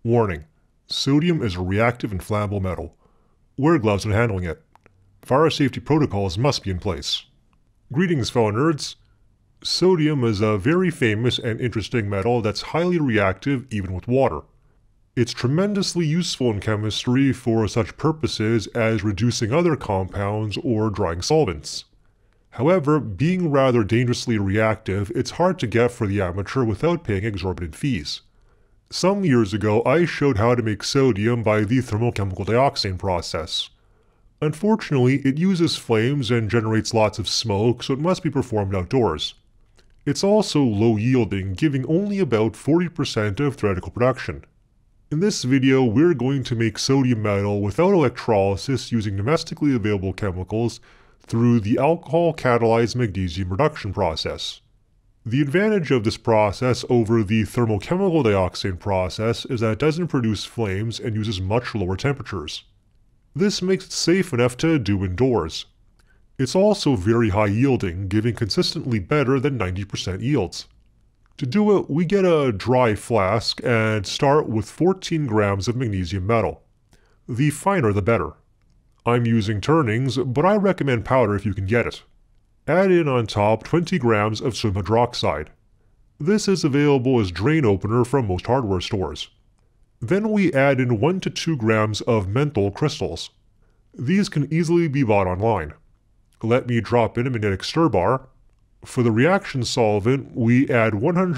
Warning: sodium is a reactive and flammable metal. Wear gloves when handling it. Fire safety protocols must be in place. Greetings, fellow nerds. Sodium is a very famous and interesting metal that's highly reactive even with water. It's tremendously useful in chemistry for such purposes as reducing other compounds or drying solvents. However, being rather dangerously reactive, it's hard to get for the amateur without paying exorbitant fees. Some years ago, I showed how to make sodium by the thermochemical dioxane process. Unfortunately, it uses flames and generates lots of smoke, so it must be performed outdoors. It's also low yielding, giving only about 40% of theoretical production. In this video, we're going to make sodium metal without electrolysis using domestically available chemicals through the alcohol-catalyzed magnesium reduction process. The advantage of this process over the thermochemical dioxane process is that it doesn't produce flames and uses much lower temperatures. This makes it safe enough to do indoors. It's also very high yielding, giving consistently better than 90% yields. To do it, we get a dry flask and start with 14 grams of magnesium metal. The finer the better. I'm using turnings, but I recommend powder if you can get it. Add in on top 20 grams of sodium hydroxide. This is available as drain opener from most hardware stores. Then we add in 1 to 2 grams of menthol crystals. These can easily be bought online. Let me drop in a magnetic stir bar. For the reaction solvent, we add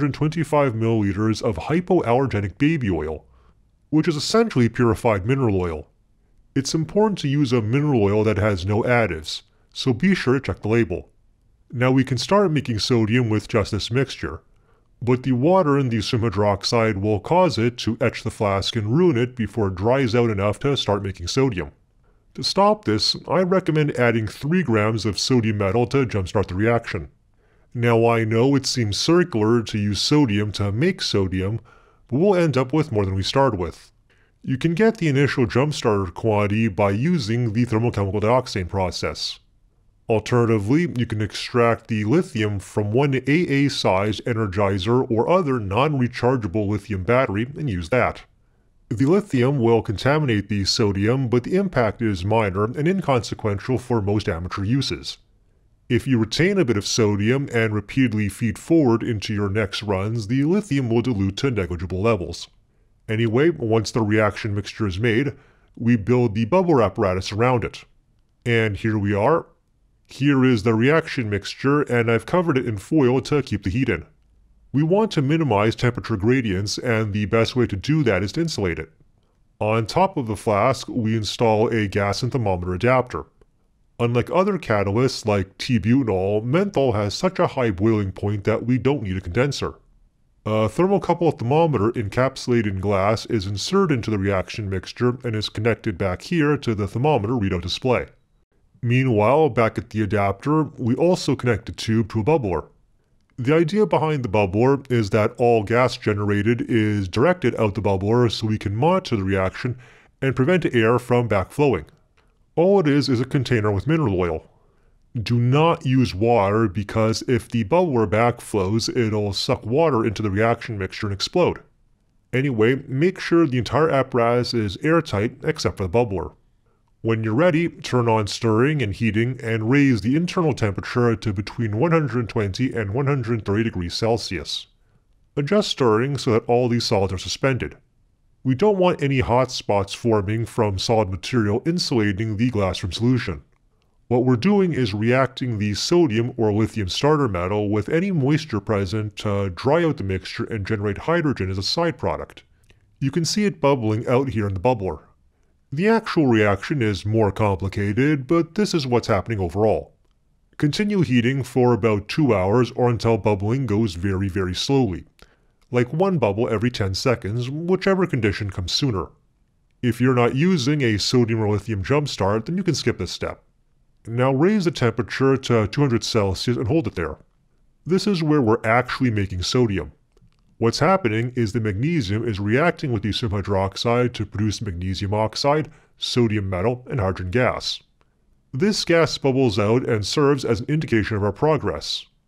125 milliliters of hypoallergenic baby oil, which is essentially purified mineral oil. It's important to use a mineral oil that has no additives, so be sure to check the label. Now we can start making sodium with just this mixture, but the water in the sodium hydroxide will cause it to etch the flask and ruin it before it dries out enough to start making sodium. To stop this, I recommend adding 3 grams of sodium metal to jumpstart the reaction. Now I know it seems circular to use sodium to make sodium, but we'll end up with more than we started with. You can get the initial jumpstarter quantity by using the thermochemical dioxane process. Alternatively, you can extract the lithium from one AA-sized energizer or other non-rechargeable lithium battery and use that. The lithium will contaminate the sodium, but the impact is minor and inconsequential for most amateur uses. If you retain a bit of sodium and repeatedly feed forward into your next runs, the lithium will dilute to negligible levels. Anyway, once the reaction mixture is made, we build the bubbler apparatus around it. And here we are. Here is the reaction mixture, and I've covered it in foil to keep the heat in. We want to minimize temperature gradients, and the best way to do that is to insulate it. On top of the flask, we install a gas and thermometer adapter. Unlike other catalysts like T-butanol, menthol has such a high boiling point that we don't need a condenser. A thermocouple thermometer encapsulated in glass is inserted into the reaction mixture and is connected back here to the thermometer readout display. Meanwhile, back at the adapter, we also connect a tube to a bubbler. The idea behind the bubbler is that all gas generated is directed out the bubbler so we can monitor the reaction and prevent air from backflowing. All it is a container with mineral oil. Do not use water because if the bubbler backflows, it'll suck water into the reaction mixture and explode. Anyway, make sure the entire apparatus is airtight except for the bubbler. When you're ready, turn on stirring and heating and raise the internal temperature to between 120 and 130 degrees Celsius. Adjust stirring so that all these solids are suspended. We don't want any hot spots forming from solid material insulating the glass from solution. What we're doing is reacting the sodium or lithium starter metal with any moisture present to dry out the mixture and generate hydrogen as a side product. You can see it bubbling out here in the bubbler. The actual reaction is more complicated, but this is what's happening overall. Continue heating for about 2 hours or until bubbling goes very slowly. Like 1 bubble every 10 seconds, whichever condition comes sooner. If you're not using a sodium or lithium jumpstart, then you can skip this step. Now raise the temperature to 200 Celsius and hold it there. This is where we're actually making sodium. What's happening is the magnesium is reacting with the sodium hydroxide to produce magnesium oxide, sodium metal, and hydrogen gas. This gas bubbles out and serves as an indication of our progress.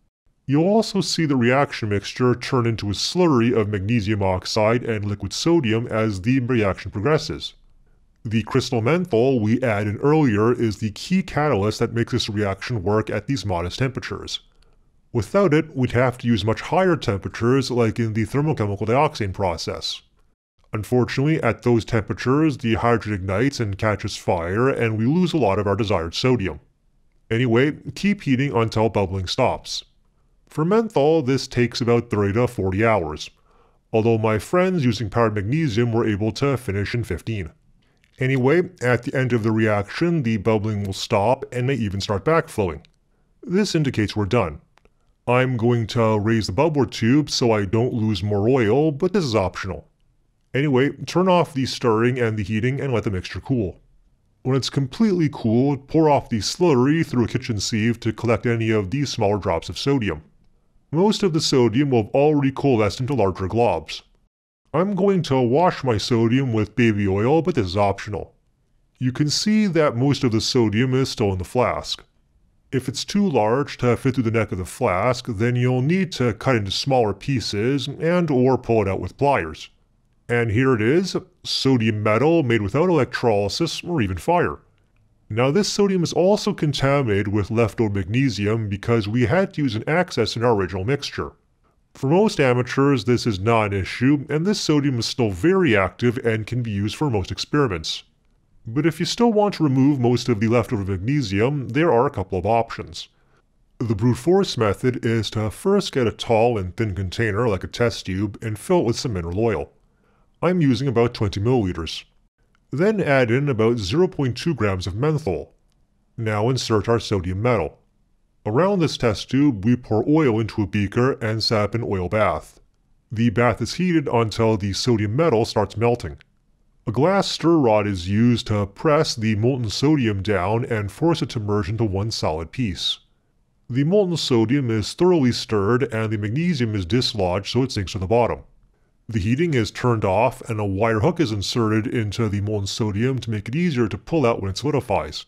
You'll also see the reaction mixture turn into a slurry of magnesium oxide and liquid sodium as the reaction progresses. The crystal menthol we added in earlier is the key catalyst that makes this reaction work at these modest temperatures. Without it, we'd have to use much higher temperatures like in the thermochemical dioxane process. Unfortunately, at those temperatures, the hydrogen ignites and catches fire and we lose a lot of our desired sodium. Anyway, keep heating until bubbling stops. For menthol, this takes about 30 to 40 hours, although my friends using powdered magnesium were able to finish in 15. Anyway, at the end of the reaction, the bubbling will stop and may even start backflowing. This indicates we're done. I'm going to raise the bubbler tube so I don't lose more oil, but this is optional. Anyway, turn off the stirring and the heating and let the mixture cool. When it's completely cool, pour off the slurry through a kitchen sieve to collect any of these smaller drops of sodium. Most of the sodium will have already coalesced into larger globs. I'm going to wash my sodium with baby oil, but this is optional. You can see that most of the sodium is still in the flask. If it's too large to fit through the neck of the flask, then you'll need to cut into smaller pieces and or pull it out with pliers. And here it is, sodium metal made without electrolysis or even fire. Now this sodium is also contaminated with leftover magnesium because we had to use an excess in our original mixture. For most amateurs this is not an issue, and this sodium is still very active and can be used for most experiments. But if you still want to remove most of the leftover magnesium, there are a couple of options. The brute force method is to first get a tall and thin container like a test tube and fill it with some mineral oil. I'm using about 20 milliliters. Then add in about 0.2 grams of menthol. Now insert our sodium metal. Around this test tube, we pour oil into a beaker and set up an oil bath. The bath is heated until the sodium metal starts melting. A glass stir rod is used to press the molten sodium down and force it to merge into one solid piece. The molten sodium is thoroughly stirred and the magnesium is dislodged so it sinks to the bottom. The heating is turned off and a wire hook is inserted into the molten sodium to make it easier to pull out when it solidifies.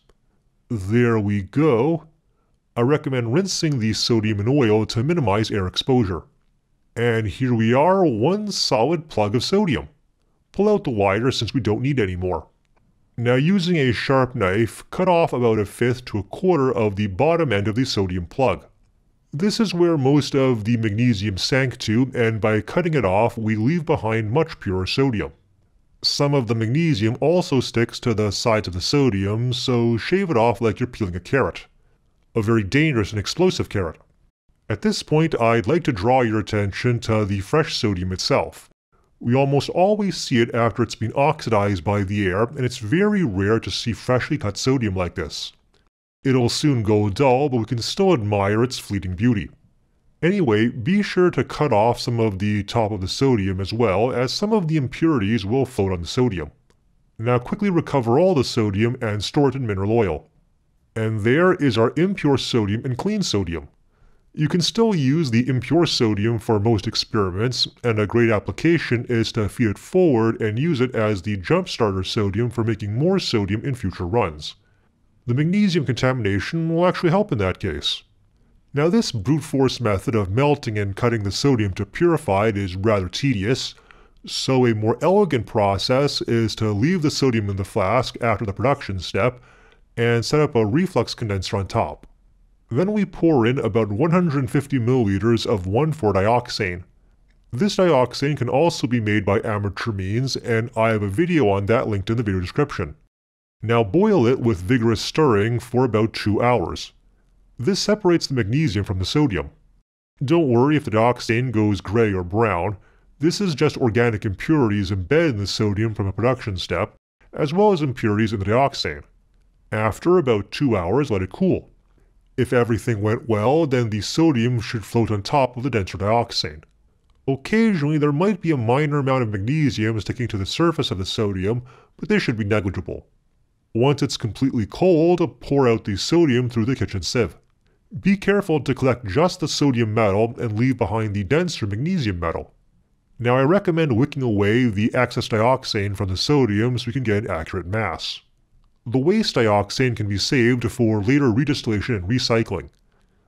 There we go. I recommend rinsing the sodium in oil to minimize air exposure. And here we are, one solid plug of sodium. Pull out the wire since we don't need any more. Now using a sharp knife, cut off about 1/5 to 1/4 of the bottom end of the sodium plug. This is where most of the magnesium sank to, and by cutting it off we leave behind much purer sodium. Some of the magnesium also sticks to the sides of the sodium, so shave it off like you're peeling a carrot. A very dangerous and explosive carrot. At this point I'd like to draw your attention to the fresh sodium itself. We almost always see it after it's been oxidized by the air, and it's very rare to see freshly cut sodium like this. It'll soon go dull, but we can still admire its fleeting beauty. Anyway, be sure to cut off some of the top of the sodium as well, as some of the impurities will float on the sodium. Now quickly recover all the sodium and store it in mineral oil. And there is our impure sodium and clean sodium. You can still use the impure sodium for most experiments, and a great application is to feed it forward and use it as the jump starter sodium for making more sodium in future runs. The magnesium contamination will actually help in that case. Now this brute force method of melting and cutting the sodium to purify it is rather tedious, so a more elegant process is to leave the sodium in the flask after the production step and set up a reflux condenser on top. Then we pour in about 150 milliliters of 1,4-dioxane. This dioxane can also be made by amateur means, and I have a video on that linked in the video description. Now boil it with vigorous stirring for about 2 hours. This separates the magnesium from the sodium. Don't worry if the dioxane goes gray or brown, this is just organic impurities embedded in the sodium from a production step, as well as impurities in the dioxane. After about 2 hours, let it cool. If everything went well, then the sodium should float on top of the denser dioxane. Occasionally there might be a minor amount of magnesium sticking to the surface of the sodium, but this should be negligible. Once it's completely cold, pour out the sodium through the kitchen sieve. Be careful to collect just the sodium metal and leave behind the denser magnesium metal. Now I recommend wicking away the excess dioxane from the sodium so we can get an accurate mass. The waste dioxane can be saved for later redistillation and recycling.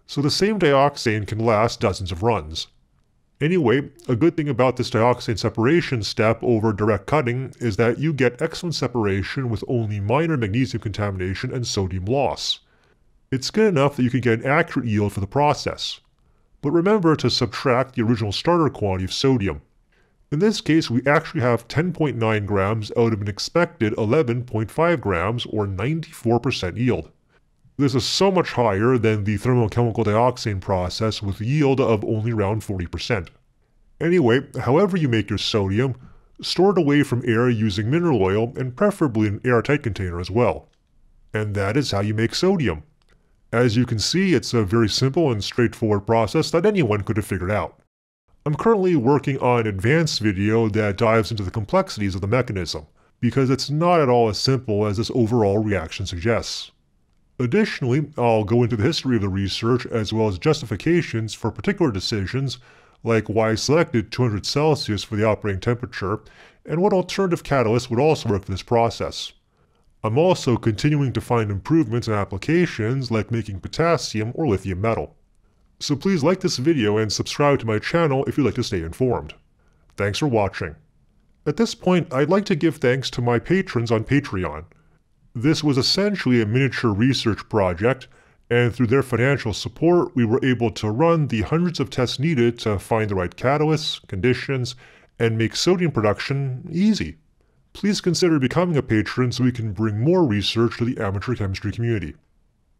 so the same dioxane can last dozens of runs. Anyway, a good thing about this dioxane separation step over direct cutting is that you get excellent separation with only minor magnesium contamination and sodium loss. It's good enough that you can get an accurate yield for the process. But remember to subtract the original starter quantity of sodium. In this case, we actually have 10.9 grams out of an expected 11.5 grams or 94% yield. This is so much higher than the thermochemical dioxane process with yield of only around 40%. Anyway, however you make your sodium, store it away from air using mineral oil and preferably an airtight container as well. And that is how you make sodium. As you can see, it's a very simple and straightforward process that anyone could have figured out. I'm currently working on an advanced video that dives into the complexities of the mechanism, because it's not at all as simple as this overall reaction suggests. Additionally, I'll go into the history of the research as well as justifications for particular decisions, like why I selected 200 Celsius for the operating temperature, and what alternative catalysts would also work for this process. I'm also continuing to find improvements in applications like making potassium or lithium metal. So please like this video and subscribe to my channel if you'd like to stay informed. Thanks for watching. At this point, I'd like to give thanks to my patrons on Patreon. This was essentially a miniature research project, and through their financial support, we were able to run the hundreds of tests needed to find the right catalysts, conditions, and make sodium production easy. Please consider becoming a patron so we can bring more research to the amateur chemistry community.